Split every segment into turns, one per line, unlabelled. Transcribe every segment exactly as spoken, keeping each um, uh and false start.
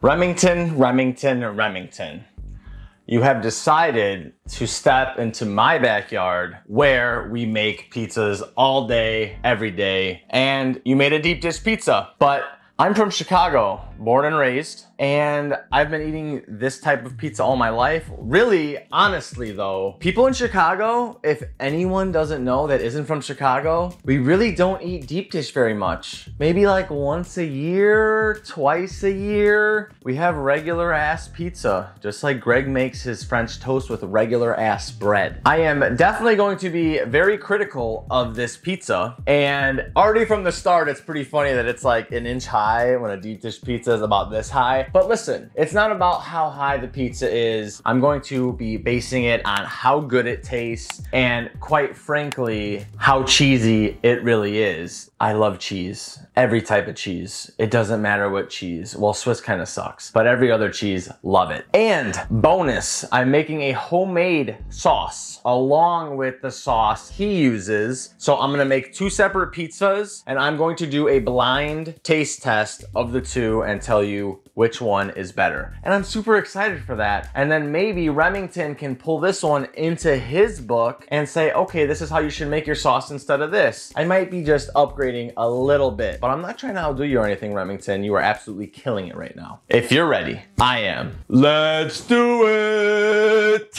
Remington, Remington, Remington. You have decided to step into my backyard where we make pizzas all day, every day, and you made a deep dish pizza. But I'm from Chicago, born and raised, and I've been eating this type of pizza all my life. Really, honestly though, people in Chicago, if anyone doesn't know that isn't from Chicago, we really don't eat deep dish very much. Maybe like once a year, twice a year. We have regular ass pizza, just like Greg makes his French toast with regular ass bread. I am definitely going to be very critical of this pizza, and already from the start, it's pretty funny that it's like an inch high when a deep dish pizza is about this high. But listen, it's not about how high the pizza is. I'm going to be basing it on how good it tastes and, quite frankly, how cheesy it really is. I love cheese, every type of cheese. It doesn't matter what cheese. Well, Swiss kind of sucks, but every other cheese, love it. And bonus, I'm making a homemade sauce along with the sauce he uses. So I'm gonna make two separate pizzas, and I'm going to do a blind taste test of the two and tell you which one is better. And I'm super excited for that. And then maybe Remington can pull this one into his book and say, okay, this is how you should make your sauce instead of this. I might be just upgrading a little bit, but I'm not trying to outdo you or anything, Remington. You are absolutely killing it right now. If you're ready, I am. Let's do it.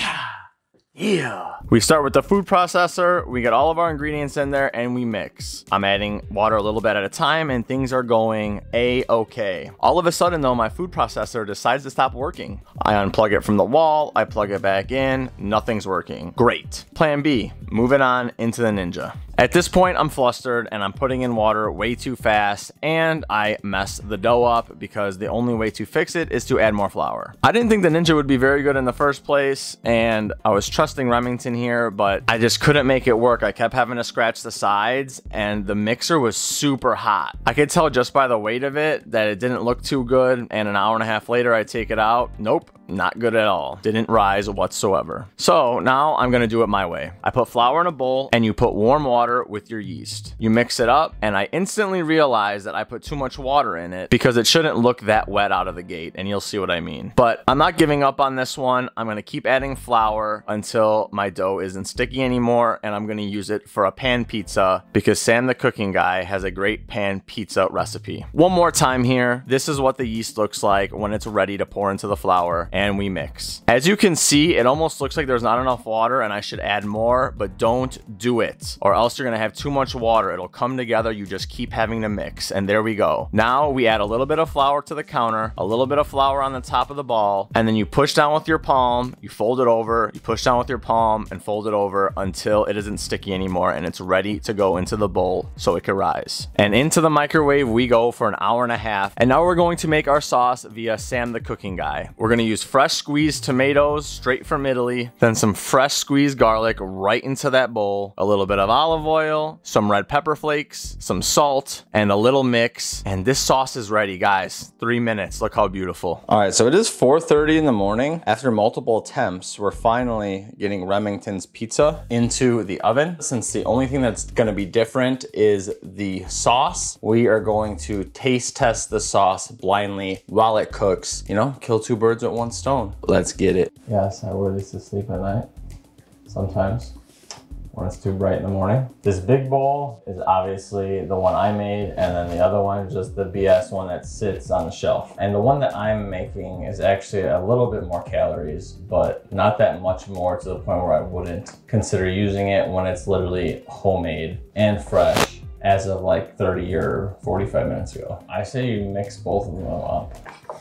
Yeah. We start with the food processor, we get all of our ingredients in there, and we mix. I'm adding water a little bit at a time, and things are going a-okay. All of a sudden though, my food processor decides to stop working. I unplug it from the wall, I plug it back in, nothing's working. Great. Plan B, moving on into the Ninja. At this point, I'm flustered and I'm putting in water way too fast, and I mess the dough up because the only way to fix it is to add more flour. I didn't think the Ninja would be very good in the first place, and I was trusting Remington here, but I just couldn't make it work. I kept having to scratch the sides, and the mixer was super hot. I could tell just by the weight of it that it didn't look too good, and an hour and a half later, I take it out. Nope. Not good at all. Didn't rise whatsoever. So now I'm gonna do it my way. I put flour in a bowl and you put warm water with your yeast. You mix it up, and I instantly realized that I put too much water in it because it shouldn't look that wet out of the gate, and you'll see what I mean. But I'm not giving up on this one. I'm gonna keep adding flour until my dough isn't sticky anymore, and I'm gonna use it for a pan pizza because Sam the cooking guy has a great pan pizza recipe. One more time here. This is what the yeast looks like when it's ready to pour into the flour, and we mix. As you can see, it almost looks like there's not enough water and I should add more, but don't do it, or else you're gonna have too much water. It'll come together. You just keep having to mix, and there we go. Now we add a little bit of flour to the counter, a little bit of flour on the top of the ball, and then you push down with your palm, you fold it over, you push down with your palm and fold it over until it isn't sticky anymore and it's ready to go into the bowl so it can rise. And into the microwave we go for an hour and a half. And now we're going to make our sauce via Sam the cooking guy. We're gonna use fresh squeezed tomatoes straight from Italy, then some fresh squeezed garlic right into that bowl, a little bit of olive oil, some red pepper flakes, some salt, and a little mix. And this sauce is ready, guys. Three minutes. Look how beautiful. All right, so it is four thirty in the morning. After multiple attempts, we're finally getting Remington's pizza into the oven. Since the only thing that's gonna be different is the sauce, we are going to taste test the sauce blindly while it cooks. You know, kill two birds with one stone. Let's get it. Yes, I wear these to sleep at night sometimes when it's too bright in the morning. This big bowl is obviously the one I made, and then the other one is just the B S one that sits on the shelf. And the one that I'm making is actually a little bit more calories, but not that much more to the point where I wouldn't consider using it when it's literally homemade and fresh as of like thirty or forty-five minutes ago. I say you mix both of them up.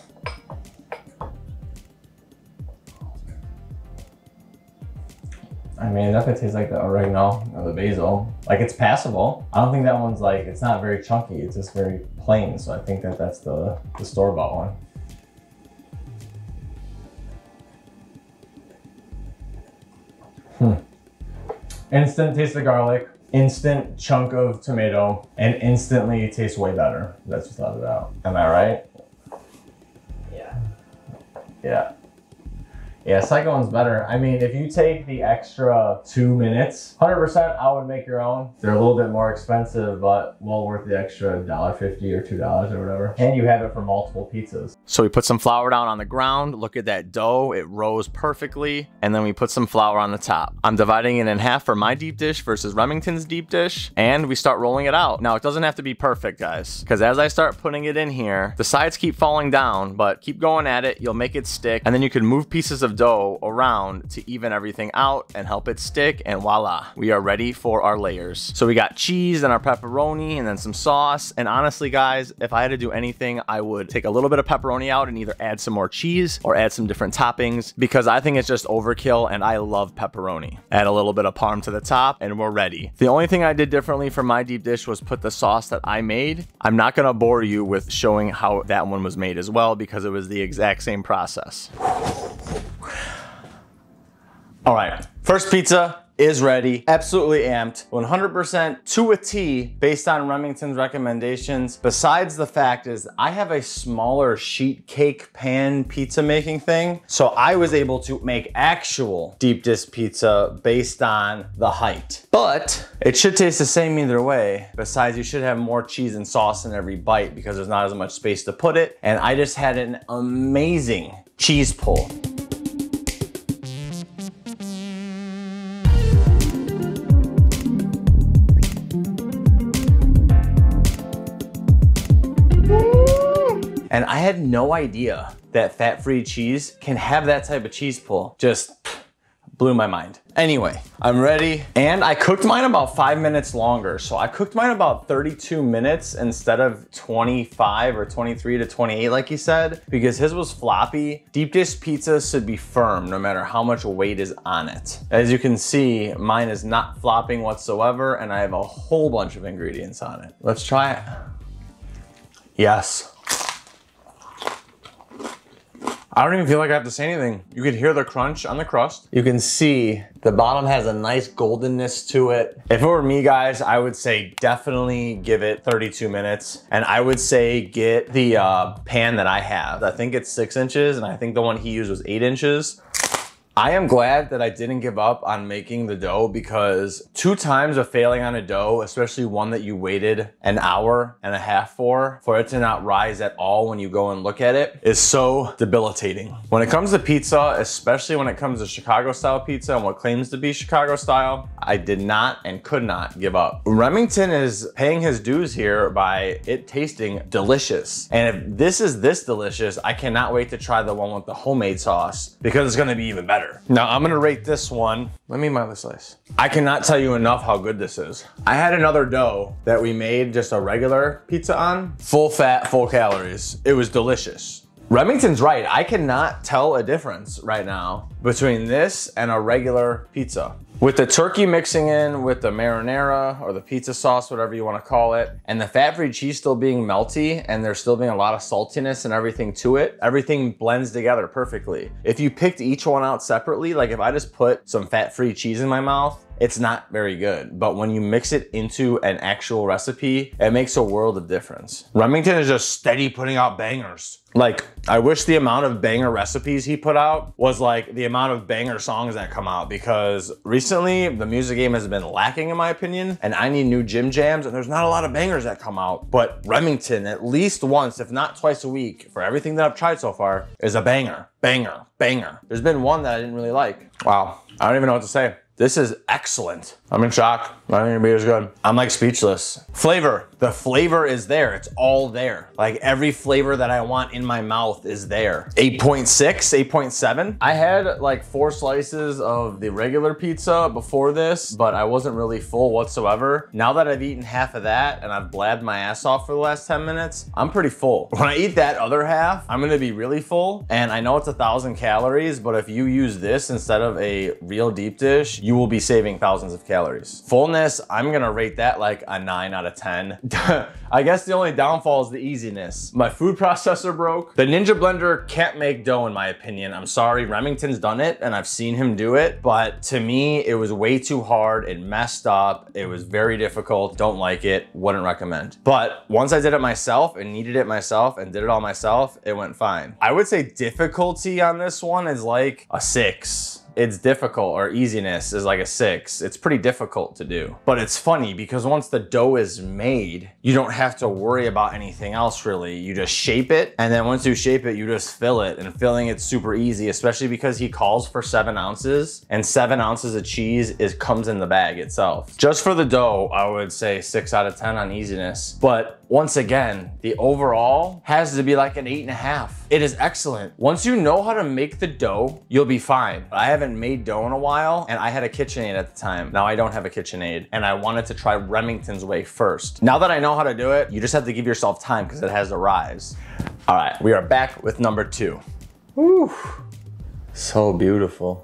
I mean, it definitely tastes like the oregano or the basil. Like, it's passable. I don't think that one's like, it's not very chunky. It's just very plain. So I think that that's the, the store-bought one. Hmm. Instant taste of garlic, instant chunk of tomato, and instantly it tastes way better. That's without a doubt. Am I right? Yeah. Yeah. Yeah, second one's better. I mean, if you take the extra two minutes, one hundred percent I would make your own. They're a little bit more expensive, but well worth the extra one dollar fifty or two dollars or whatever. And you have it for multiple pizzas. So we put some flour down on the ground. Look at that dough. It rose perfectly. And then we put some flour on the top. I'm dividing it in half for my deep dish versus Remington's deep dish. And we start rolling it out. Now, it doesn't have to be perfect, guys, because as I start putting it in here, the sides keep falling down, but keep going at it. You'll make it stick. And then you can move pieces of dough around to even everything out and help it stick, and voila, we are ready for our layers. So we got cheese and our pepperoni and then some sauce. And honestly, guys, if I had to do anything, I would take a little bit of pepperoni out and either add some more cheese or add some different toppings, because I think it's just overkill and I love pepperoni. Add a little bit of parm to the top and we're ready. The only thing I did differently for my deep dish was put the sauce that I made. I'm not gonna bore you with showing how that one was made as well, because it was the exact same process. All right, first pizza is ready, absolutely amped, one hundred percent to a T based on Remington's recommendations. Besides the fact is I have a smaller sheet cake pan pizza making thing, so I was able to make actual deep dish pizza based on the height. But it should taste the same either way. Besides, you should have more cheese and sauce in every bite because there's not as much space to put it. And I just had an amazing cheese pull. And I had no idea that fat-free cheese can have that type of cheese pull. Just blew my mind. Anyway, I'm ready. And I cooked mine about five minutes longer. So I cooked mine about thirty-two minutes instead of twenty-five or twenty-three to twenty-eight like he said, because his was floppy. Deep dish pizza should be firm no matter how much weight is on it. As you can see, mine is not flopping whatsoever and I have a whole bunch of ingredients on it. Let's try it. Yes. I don't even feel like I have to say anything. You can hear the crunch on the crust. You can see the bottom has a nice goldenness to it. If it were me, guys, I would say definitely give it thirty-two minutes. And I would say get the uh, pan that I have. I think it's six inches and I think the one he used was eight inches. I am glad that I didn't give up on making the dough, because two times of failing on a dough, especially one that you waited an hour and a half for, for it to not rise at all when you go and look at it, is so debilitating. When it comes to pizza, especially when it comes to Chicago style pizza and what claims to be Chicago style, I did not and could not give up. Remington is paying his dues here by it tasting delicious. And if this is this delicious, I cannot wait to try the one with the homemade sauce, because it's gonna be even better. Now I'm gonna rate this one. Let me mind the slice. I cannot tell you enough how good this is. I had another dough that we made just a regular pizza on. Full fat, full calories. It was delicious. Remington's right. I cannot tell a difference right now between this and a regular pizza. With the turkey mixing in with the marinara or the pizza sauce, whatever you want to call it, and the fat-free cheese still being melty and there's still being a lot of saltiness and everything to it, everything blends together perfectly. If you picked each one out separately, like if I just put some fat-free cheese in my mouth, it's not very good. But when you mix it into an actual recipe, it makes a world of difference. Remington is just steady putting out bangers. Like, I wish the amount of banger recipes he put out was like the amount of banger songs that come out, because recently the music game has been lacking in my opinion, and I need new gym jams, and there's not a lot of bangers that come out. But Remington, at least once, if not twice a week, for everything that I've tried so far, is a banger, banger, banger. There's been one that I didn't really like. Wow, I don't even know what to say. This is excellent. I'm in shock. I think it'll be as good. I'm like speechless. Flavor, the flavor is there. It's all there. Like every flavor that I want in my mouth is there. eight point six, eight point seven. I had like four slices of the regular pizza before this, but I wasn't really full whatsoever. Now that I've eaten half of that and I've blabbed my ass off for the last ten minutes, I'm pretty full. When I eat that other half, I'm gonna be really full. And I know it's a thousand calories, but if you use this instead of a real deep dish, you will be saving thousands of calories. Fullness, I'm gonna rate that like a nine out of ten. I guess the only downfall is the easiness. My food processor broke. The Ninja blender can't make dough in my opinion. I'm sorry, Remington's done it and I've seen him do it, but to me, it was way too hard. It messed up. It was very difficult. Don't like it, wouldn't recommend. But once I did it myself and kneaded it myself and did it all myself, it went fine. I would say difficulty on this one is like a six. It's difficult, or easiness is like a six. It's pretty difficult to do. But it's funny because once the dough is made, you don't have to worry about anything else really. You just shape it, and then once you shape it, you just fill it. And filling it's super easy, especially because he calls for seven ounces, and seven ounces of cheese is comes in the bag itself. Just for the dough, I would say six out of ten on easiness. But once again, the overall has to be like an eight and a half. It is excellent. Once you know how to make the dough, you'll be fine. I haven't made dough in a while, and I had a KitchenAid at the time. Now I don't have a KitchenAid, and I wanted to try Remington's way first. Now that I know how to do it, you just have to give yourself time because it has to rise. All right, we are back with number two. Woo, so beautiful.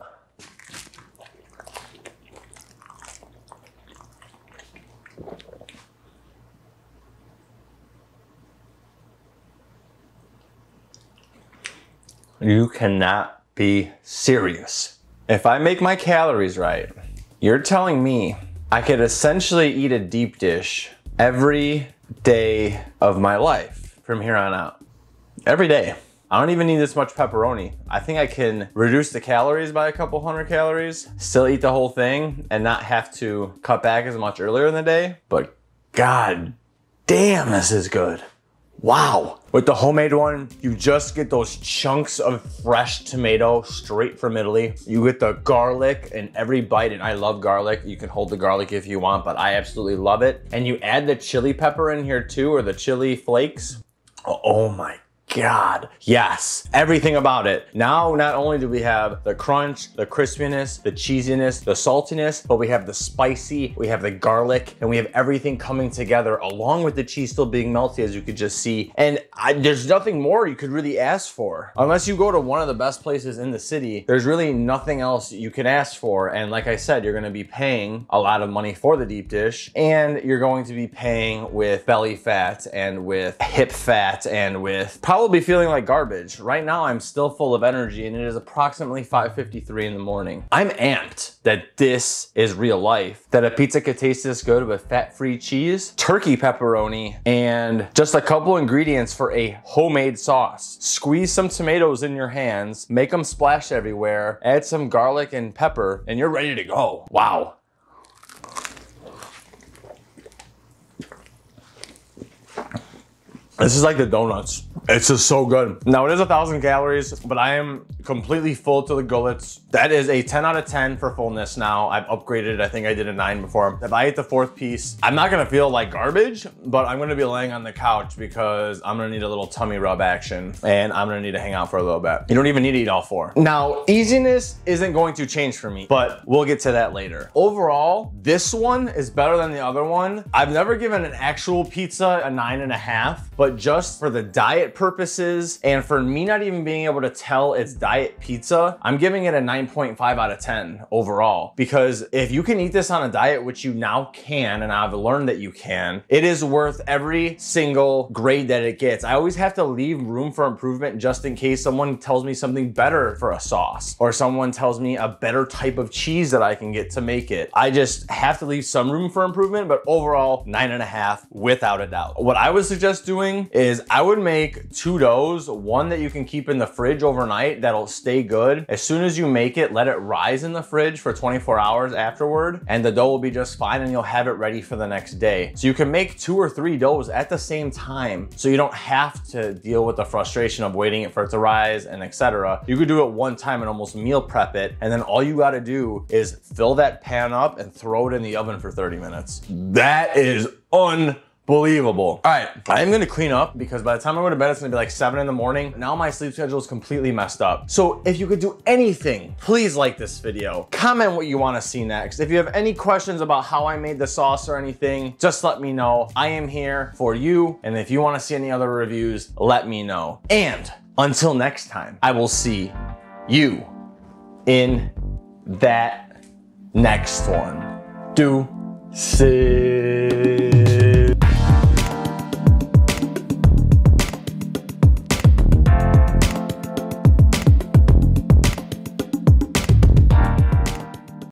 You cannot be serious. If I make my calories right, you're telling me I could essentially eat a deep dish every day of my life from here on out. Every day. I don't even need this much pepperoni. I think I can reduce the calories by a couple hundred calories, still eat the whole thing, and not have to cut back as much earlier in the day. But god damn, this is good. Wow. With the homemade one, you just get those chunks of fresh tomato straight from Italy. You get the garlic in every bite, and I love garlic. You can hold the garlic if you want, but I absolutely love it. And you add the chili pepper in here too, or the chili flakes. Oh my God, yes, everything about it. Now, not only do we have the crunch, the crispiness, the cheesiness, the saltiness, but we have the spicy, we have the garlic, and we have everything coming together along with the cheese still being melty, as you could just see. And I, there's nothing more you could really ask for. Unless you go to one of the best places in the city, there's really nothing else you can ask for. And like I said, you're gonna be paying a lot of money for the deep dish, and you're going to be paying with belly fat and with hip fat and with probably Probably feeling like garbage. Right now, I'm still full of energy, and it is approximately five fifty-three in the morning. I'm amped that this is real life, that a pizza could taste this good with fat-free cheese, turkey pepperoni, and just a couple ingredients for a homemade sauce. Squeeze some tomatoes in your hands, make them splash everywhere, add some garlic and pepper, and you're ready to go. Wow. This is like the donuts. It's just so good. Now it is a thousand calories, but I am completely full to the gullets. That is a ten out of ten for fullness now. I've upgraded, I think I did a nine before. If I eat the fourth piece, I'm not gonna feel like garbage, but I'm gonna be laying on the couch because I'm gonna need a little tummy rub action, and I'm gonna need to hang out for a little bit. You don't even need to eat all four. Now, easiness isn't going to change for me, but we'll get to that later. Overall, this one is better than the other one. I've never given an actual pizza a nine and a half, but just for the diet purposes and for me not even being able to tell it's diet pizza, I'm giving it a nine point five out of ten overall. Because if you can eat this on a diet, which you now can, and I've learned that you can, it is worth every single grade that it gets. I always have to leave room for improvement just in case someone tells me something better for a sauce, or someone tells me a better type of cheese that I can get to make it. I just have to leave some room for improvement, but overall, nine and a half without a doubt. What I would suggest doing is I would make two doughs, one that you can keep in the fridge overnight that'll stay good. As soon as you make it, let it rise in the fridge for twenty-four hours afterward, and the dough will be just fine, and you'll have it ready for the next day. So you can make two or three doughs at the same time, so you don't have to deal with the frustration of waiting it for it to rise and et cetera. You could do it one time and almost meal prep it, and then all you gotta do is fill that pan up and throw it in the oven for thirty minutes. That is unbelievable. Believable. All right, I am gonna clean up because by the time I go to bed, it's gonna be like seven in the morning. Now my sleep schedule is completely messed up. So if you could do anything, please like this video. Comment what you wanna see next. If you have any questions about how I made the sauce or anything, just let me know. I am here for you. And if you wanna see any other reviews, let me know. And until next time, I will see you in that next one. Do see.